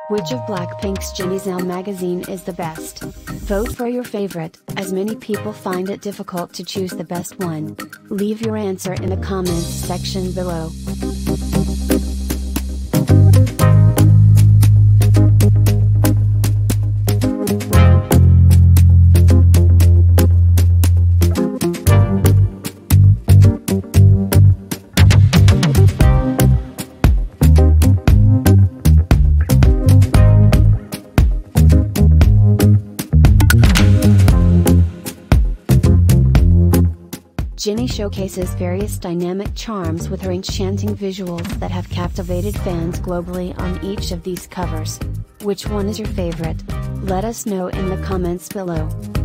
Which of Blackpink's Jennie ELLE magazine is the best? Vote for your favorite, as many people find it difficult to choose the best one. Leave your answer in the comments section below. Jennie showcases various dynamic charms with her enchanting visuals that have captivated fans globally on each of these covers. Which one is your favorite? Let us know in the comments below.